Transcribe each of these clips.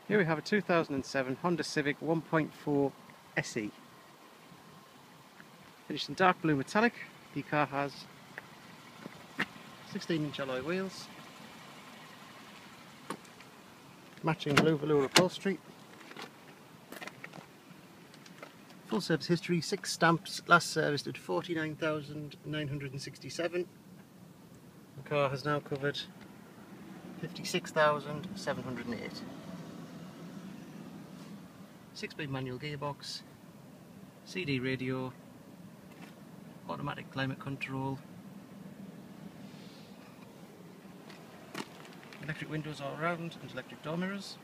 Here we have a 2007 Honda Civic 1.4 SE. Finished in dark blue metallic. The car has 16-inch alloy wheels, matching blue velour upholstery, full service history, 6 stamps, last serviced at 49,967. The car has now covered 56,708. 6-speed manual gearbox, CD radio, automatic climate control, electric windows all around and electric door mirrors.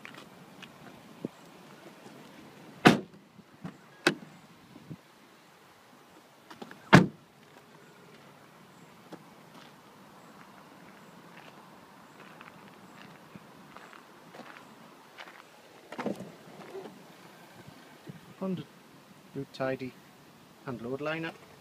Honda route tidy and load liner.